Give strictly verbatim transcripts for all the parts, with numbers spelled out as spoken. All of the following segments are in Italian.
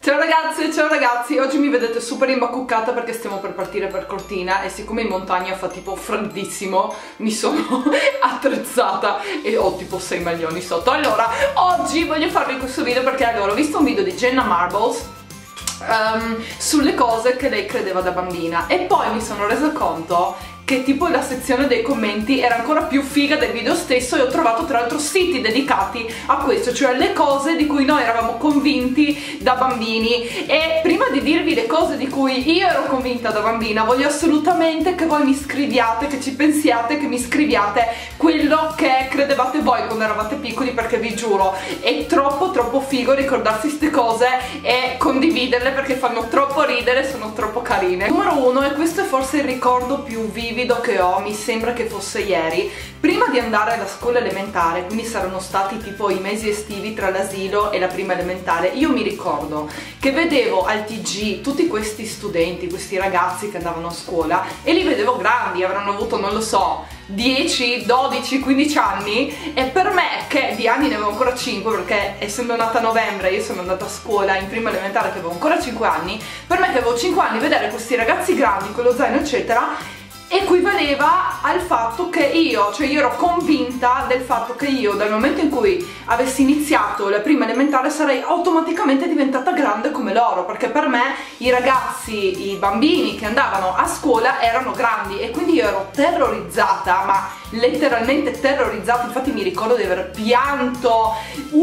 Ciao ragazze, ciao ragazzi, oggi mi vedete super imbacuccata perché stiamo per partire per Cortina e siccome in montagna fa tipo freddissimo mi sono attrezzata e ho tipo sei maglioni sotto. Allora, oggi voglio farvi questo video perché allora ho visto un video di Jenna Marbles um, sulle cose che lei credeva da bambina e poi mi sono resa conto che tipo la sezione dei commenti era ancora più figa del video stesso e ho trovato tra l'altro siti dedicati a questo, cioè le cose di cui noi eravamo convinti da bambini. E prima di dirvi le cose di cui io ero convinta da bambina voglio assolutamente che voi mi scriviate, che ci pensiate, che mi scriviate quello che credevate voi quando eravate piccoli, perché vi giuro è troppo troppo figo ricordarsi queste cose e condividerle perché fanno troppo ridere, sono troppo carine. Numero uno, e questo è forse il ricordo più vivido che ho, mi sembra che fosse ieri, prima di andare alla scuola elementare, quindi saranno stati tipo i mesi estivi tra l'asilo e la prima elementare. Io mi ricordo che vedevo al T G tutti questi studenti, questi ragazzi che andavano a scuola e li vedevo grandi, avranno avuto, non lo so, dieci, dodici, quindici anni, e per me che di anni ne avevo ancora cinque, perché essendo nata a novembre io sono andata a scuola in prima elementare che avevo ancora cinque anni, per me che avevo cinque anni vedere questi ragazzi grandi con lo zaino eccetera equivaleva al fatto che io, cioè io ero convinta del fatto che io dal momento in cui avessi iniziato la prima elementare sarei automaticamente diventata grande come loro, perché per me i ragazzi, i bambini che andavano a scuola erano grandi e quindi io ero terrorizzata, ma letteralmente terrorizzata. Infatti mi ricordo di aver pianto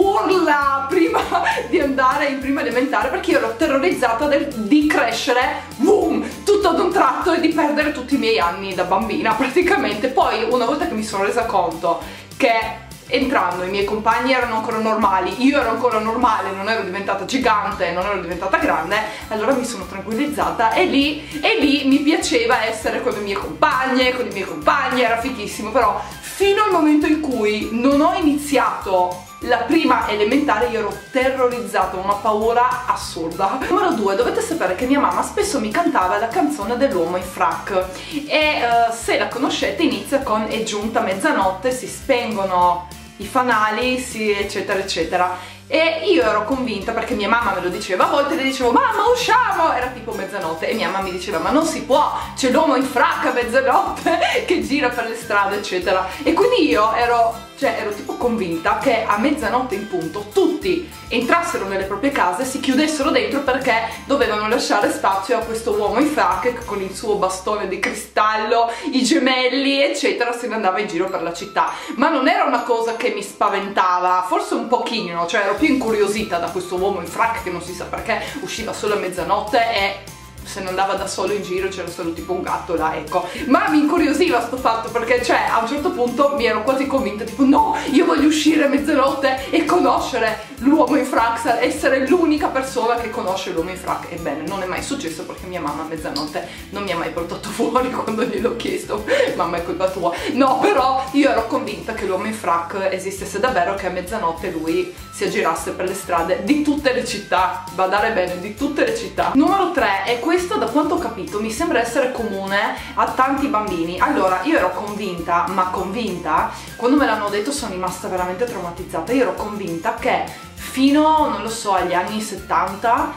urla prima di andare in prima elementare perché io ero terrorizzata del, di crescere boom, tutto ad un tratto e di perdere tutti i miei anni da bambina praticamente. Poi una volta che mi sono resa conto che entrando i miei compagni erano ancora normali, io ero ancora normale, non ero diventata gigante, non ero diventata grande, allora mi sono tranquillizzata e lì, e lì mi piaceva essere con le mie compagne, con i miei compagni, era fighissimo. Però fino al momento in cui non ho iniziato la prima elementare io ero terrorizzata, una paura assurda. Numero due, dovete sapere che mia mamma spesso mi cantava la canzone dell'uomo in frac e uh, se la conoscete inizia con "è giunta mezzanotte, si spengono i fanali", sì, eccetera eccetera. E io ero convinta, perché mia mamma me lo diceva, a volte le dicevo "mamma usciamo", era tipo mezzanotte e mia mamma mi diceva "ma non si può, c'è l'uomo in frac a mezzanotte che gira per le strade eccetera". E quindi io ero Cioè ero tipo convinta che a mezzanotte in punto tutti entrassero nelle proprie case, si chiudessero dentro perché dovevano lasciare spazio a questo uomo in frac che con il suo bastone di cristallo, i gemelli eccetera se ne andava in giro per la città. Ma non era una cosa che mi spaventava, forse un pochino, cioè ero più incuriosita da questo uomo in frac che non si sa perché usciva solo a mezzanotte e se ne andava da solo in giro, c'era solo tipo un gatto là, ecco. Ma mi incuriosiva sto fatto perché, cioè, a un certo punto mi ero quasi convinta, tipo no, io voglio uscire a mezzanotte e conoscere l'uomo in frac, essere l'unica persona che conosce l'uomo in frac. Ebbene, non è mai successo perché mia mamma a mezzanotte non mi ha mai portato fuori quando gliel'ho chiesto. Mamma, è colpa tua. No, però io ero convinta che l'uomo in frac esistesse davvero, che a mezzanotte lui si aggirasse per le strade di tutte le città, badare bene, di tutte le città. Numero tre, e questo da quanto ho capito mi sembra essere comune a tanti bambini. Allora, io ero convinta, ma convinta, quando me l'hanno detto sono rimasta veramente traumatizzata. Io ero convinta che fino, non lo so, agli anni settanta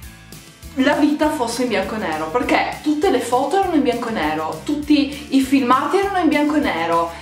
la vita fosse in bianco e nero, perché tutte le foto erano in bianco e nero, tutti i filmati erano in bianco e nero,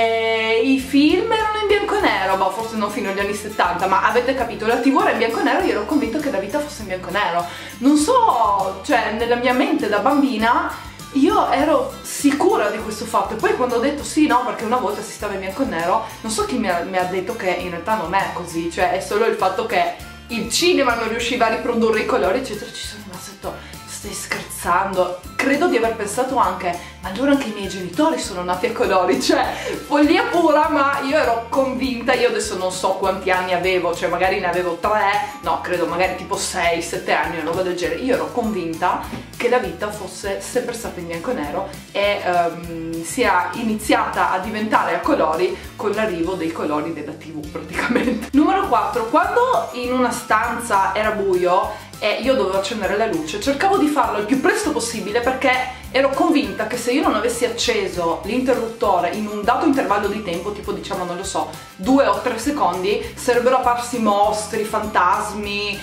e i film erano in bianco e nero, boh, forse non fino agli anni settanta, ma avete capito, la tivù era in bianco e nero. Io ero convinta che la vita fosse in bianco e nero, non so, cioè nella mia mente da bambina io ero sicura di questo fatto. E poi quando ho detto sì, no, perché una volta si stava in bianco e nero, non so chi mi ha, mi ha detto che in realtà non è così, cioè è solo il fatto che il cinema non riusciva a riprodurre i colori eccetera. Ci sono rimasta e ho detto stai scherzando? Credo di aver pensato anche, ma allora anche i miei genitori sono nati a colori, cioè follia pura. Ma io ero convinta, io adesso non so quanti anni avevo, cioè magari ne avevo tre, no, credo magari tipo sei sette anni, una roba del genere. Io ero convinta che la vita fosse sempre stata in bianco e nero e um, sia iniziata a diventare a colori con l'arrivo dei colori della tivù praticamente. Numero quattro, quando in una stanza era buio e io dovevo accendere la luce. Cercavo di farlo il più presto possibile perché ero convinta che se io non avessi acceso l'interruttore in un dato intervallo di tempo, tipo diciamo non lo so, due o tre secondi, sarebbero apparsi mostri, fantasmi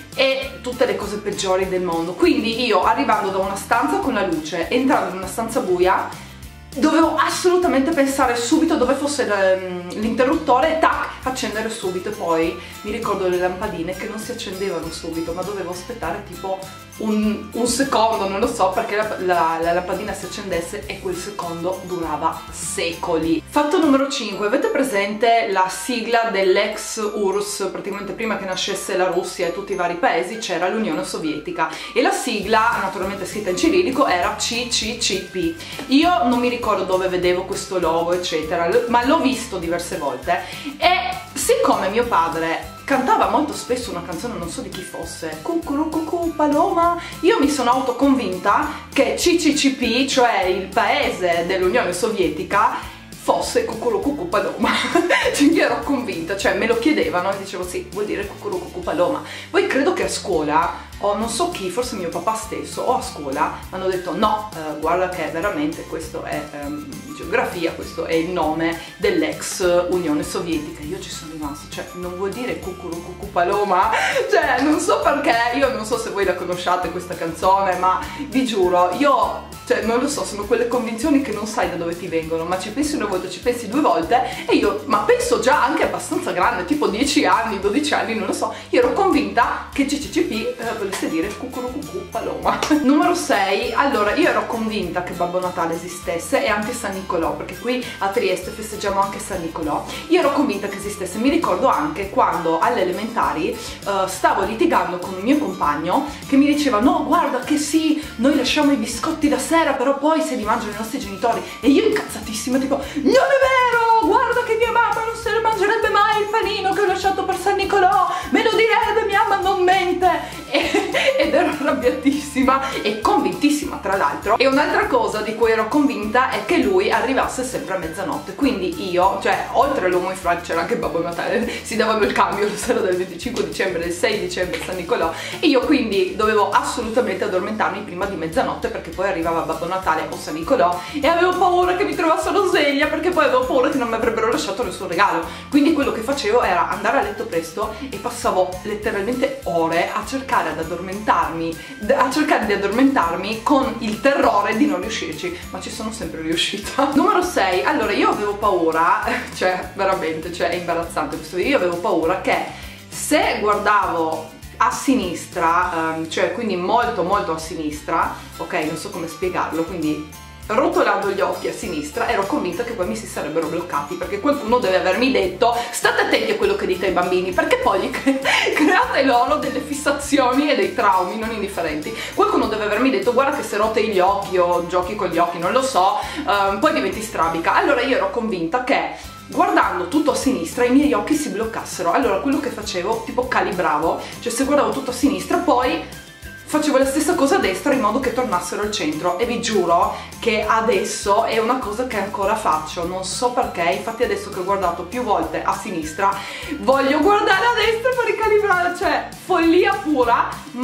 e tutte le cose peggiori del mondo. Quindi io, arrivando da una stanza con la luce, entrando in una stanza buia, dovevo assolutamente pensare subito dove fosse l'interruttore e tac, accendere subito. E poi mi ricordo le lampadine che non si accendevano subito, ma dovevo aspettare tipo un, un secondo, non lo so, perché la, la, la lampadina si accendesse e quel secondo durava secoli. Fatto numero cinque, avete presente la sigla dell'ex U R S S? Praticamente prima che nascesse la Russia e tutti i vari paesi c'era l'Unione Sovietica e la sigla, naturalmente scritta in cirillico, era C C C P. Io non mi ricordo dove vedevo questo logo eccetera, ma l'ho visto diverse volte e siccome mio padre cantava molto spesso una canzone, non so di chi fosse, Cucurucucu Paloma, io mi sono autoconvinta che C C C P, cioè il paese dell'Unione Sovietica, fosse Cucurucucu Paloma. Cioè io ero convinta, cioè me lo chiedevano e dicevo sì, vuol dire Cucurucucu Paloma. Poi credo che a scuola, o non so chi, forse mio papà stesso, o a scuola, hanno detto no, eh, guarda che veramente questo è ehm, geografia, questo è il nome dell'ex Unione Sovietica. Io ci sono rimasta, cioè non vuol dire Cucurucucu Paloma? Cioè non so perché, io non so se voi la conosciate questa canzone, ma vi giuro, io... cioè non lo so, sono quelle convinzioni che non sai da dove ti vengono, ma ci pensi una volta, ci pensi due volte e io, ma penso già anche abbastanza grande, tipo dieci anni, dodici anni, non lo so, io ero convinta che C C C P eh, volesse dire Cucurucucu Paloma. Numero sei, allora io ero convinta che Babbo Natale esistesse e anche San Nicolò, perché qui a Trieste festeggiamo anche San Nicolò. Io ero convinta che esistesse, mi ricordo anche quando alle elementari uh, stavo litigando con un mio compagno che mi diceva no, guarda che sì, noi lasciamo i biscotti da sera, però poi se li mangiano i nostri genitori. E io incazzatissima tipo non è vero, guarda che mia mamma non se ne mangerebbe mai il panino che ho lasciato per San Nicolò, me lo direbbe, mia mamma non mente. E, ed ero arrabbiatissima e convintissima tra l'altro. E un'altra cosa di cui ero convinta è che lui arrivasse sempre a mezzanotte, quindi io, cioè oltre all'uomo in fragile c'era anche Babbo Natale, si davano il cambio la sera del venticinque dicembre, del sei dicembre, San Nicolò, e io quindi dovevo assolutamente addormentarmi prima di mezzanotte perché poi arrivava Babbo Natale o San Nicolò e avevo paura che mi trovassero sveglia, perché poi avevo paura che non mi avrebbero lasciato nessun regalo. Quindi quello che facevo era andare a letto presto e passavo letteralmente ore a cercare ad addormentarmi, a cercare di addormentarmi con il terrore di non riuscirci, ma ci sono sempre riuscita. Numero sei, allora io avevo paura, cioè veramente, cioè è imbarazzante questo video, io avevo paura che se guardavo a sinistra, um, cioè quindi molto molto a sinistra, ok, non so come spiegarlo, quindi rotolando gli occhi a sinistra, ero convinta che poi mi si sarebbero bloccati, perché qualcuno deve avermi detto state attenti a quello che dite ai bambini, perché poi gli cre create loro delle fissazioni e dei traumi non indifferenti. Qualcuno deve avermi detto guarda che se rotoli gli occhi o giochi con gli occhi, non lo so, um, poi diventi strabica. Allora io ero convinta che guardando tutto a sinistra i miei occhi si bloccassero. Allora quello che facevo, tipo calibravo, cioè se guardavo tutto a sinistra poi facevo la stessa cosa a destra in modo che tornassero al centro, e vi giuro che adesso è una cosa che ancora faccio, non so perché. Infatti adesso che ho guardato più volte a sinistra voglio guardare a destra per ricalibrare, cioè follia pura,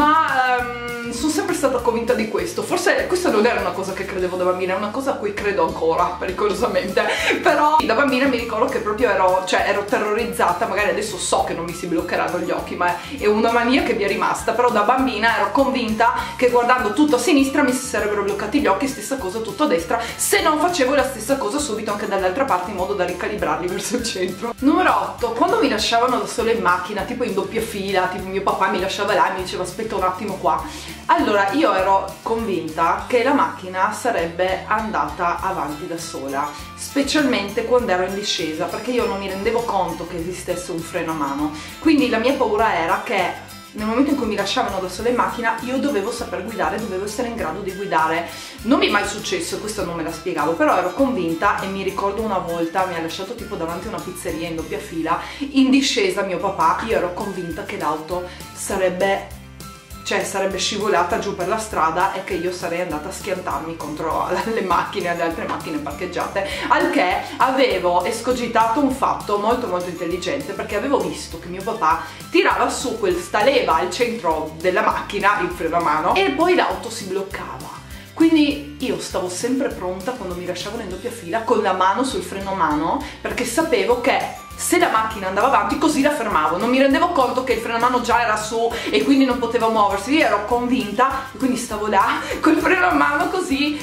ma um, sono sempre stata convinta di questo. Forse questa non era una cosa che credevo da bambina, è una cosa a cui credo ancora pericolosamente, però da bambina mi ricordo che proprio ero, cioè ero terrorizzata. Magari adesso so che non mi si bloccheranno gli occhi, ma è una mania che mi è rimasta, però da bambina ero convinta che guardando tutto a sinistra mi si sarebbero bloccati gli occhi, stessa cosa tutto a destra, se non facevo la stessa cosa subito anche dall'altra parte in modo da ricalibrarli verso il centro. Numero otto, quando mi lasciavano da sola in macchina, tipo in doppia fila, tipo mio papà mi lasciava là e mi diceva aspetta un attimo qua, allora io ero convinta che la macchina sarebbe andata avanti da sola, specialmente quando ero in discesa, perché io non mi rendevo conto che esistesse un freno a mano. Quindi la mia paura era che nel momento in cui mi lasciavano da sola in macchina io dovevo saper guidare, dovevo essere in grado di guidare. Non mi è mai successo, questo non me la spiegavo, però ero convinta. E mi ricordo una volta mi ha lasciato tipo davanti a una pizzeria in doppia fila, in discesa mio papà, io ero convinta che l'auto sarebbe cioè sarebbe scivolata giù per la strada e che io sarei andata a schiantarmi contro le macchine, le altre macchine parcheggiate, al che avevo escogitato un fatto molto molto intelligente, perché avevo visto che mio papà tirava su questa leva al centro della macchina, il freno a mano, e poi l'auto si bloccava. Quindi io stavo sempre pronta quando mi lasciavano in doppia fila con la mano sul freno a mano, perché sapevo che se la macchina andava avanti così la fermavo. Non mi rendevo conto che il freno a mano già era su e quindi non poteva muoversi. Io ero convinta e quindi stavo là col freno a mano così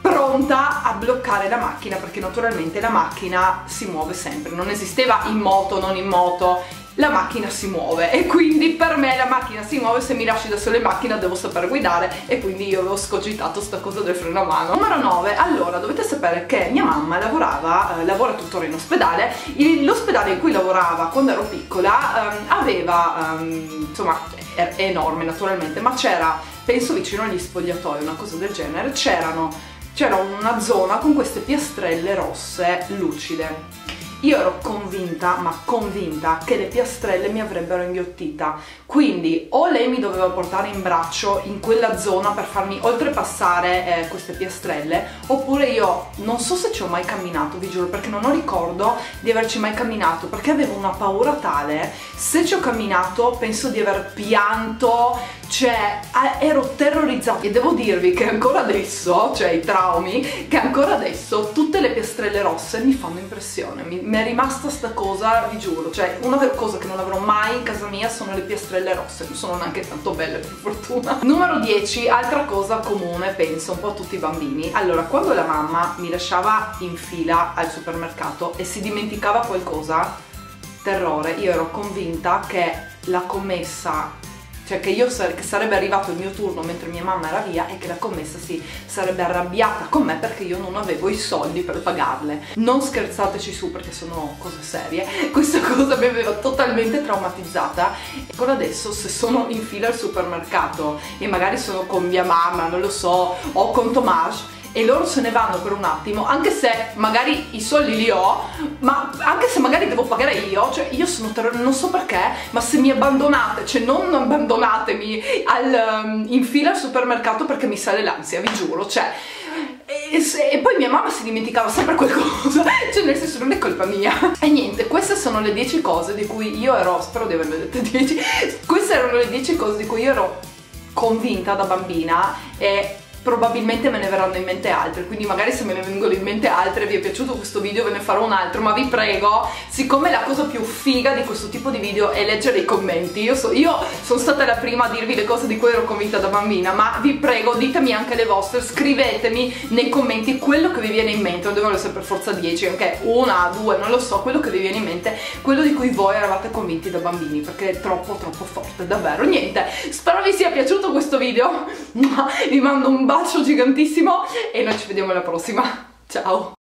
pronta a bloccare la macchina, perché naturalmente la macchina si muove sempre. Non esisteva in moto, non in moto, la macchina si muove e quindi per me la macchina si muove. Se mi lasci da sola in macchina devo saper guidare, e quindi io avevo scogitato sta cosa del freno a mano. Numero nove. Allora, dovete sapere che mia mamma lavorava, eh, lavora tuttora in ospedale. L'ospedale in cui lavorava quando ero piccola ehm, aveva, ehm, insomma, è, è enorme naturalmente, ma c'era, penso vicino agli spogliatoi, una cosa del genere, c'erano c'era una zona con queste piastrelle rosse lucide. Io ero convinta, ma convinta, che le piastrelle mi avrebbero inghiottita, quindi o lei mi doveva portare in braccio in quella zona per farmi oltrepassare eh, queste piastrelle, oppure io non so se ci ho mai camminato, vi giuro, perché non ho ricordo di averci mai camminato, perché avevo una paura tale. Se ci ho camminato penso di aver pianto, cioè ero terrorizzata. E devo dirvi che ancora adesso, cioè i traumi, che ancora adesso tutte le piastrelle rosse mi fanno impressione. Mi, mi è rimasta sta cosa, vi giuro, cioè una cosa che non avrò mai in casa mia sono le piastrelle rosse, non sono neanche tanto belle per fortuna. Numero dieci, altra cosa comune penso un po' a tutti i bambini. Allora, quando la mamma mi lasciava in fila al supermercato e si dimenticava qualcosa, terrore, io ero convinta che la commessa, cioè che io che sarebbe arrivato il mio turno mentre mia mamma era via e che la commessa si sarebbe arrabbiata con me perché io non avevo i soldi per pagarle. Non scherzateci su, perché sono cose serie. Questa cosa mi aveva totalmente traumatizzata. E ancora adesso, se sono in fila al supermercato e magari sono con mia mamma, non lo so, o con Tomás, e loro se ne vanno per un attimo, anche se magari i soldi li ho, ma anche se magari devo pagare io, cioè io sono terrore, non so perché, ma se mi abbandonate, cioè non abbandonatemi al, um, in fila al supermercato, perché mi sale l'ansia, vi giuro, cioè. E, se, e poi mia mamma si dimenticava sempre qualcosa, cioè nel senso non è colpa mia. E niente, queste sono le dieci cose di cui io ero, spero di averle dette dieci, queste erano le dieci cose di cui io ero convinta da bambina, e probabilmente me ne verranno in mente altre, quindi magari se me ne vengono in mente altre, vi è piaciuto questo video, ve ne farò un altro. Ma vi prego, siccome la cosa più figa di questo tipo di video è leggere i commenti, io, so, io sono stata la prima a dirvi le cose di cui ero convinta da bambina, ma vi prego, ditemi anche le vostre, scrivetemi nei commenti quello che vi viene in mente. Non devono essere per forza dieci, anche una, due, non lo so, quello che vi viene in mente, quello di cui voi eravate convinti da bambini, perché è troppo troppo forte, davvero. Niente, spero vi sia piaciuto questo video, vi mando un bacio gigantissimo e noi ci vediamo alla prossima, ciao!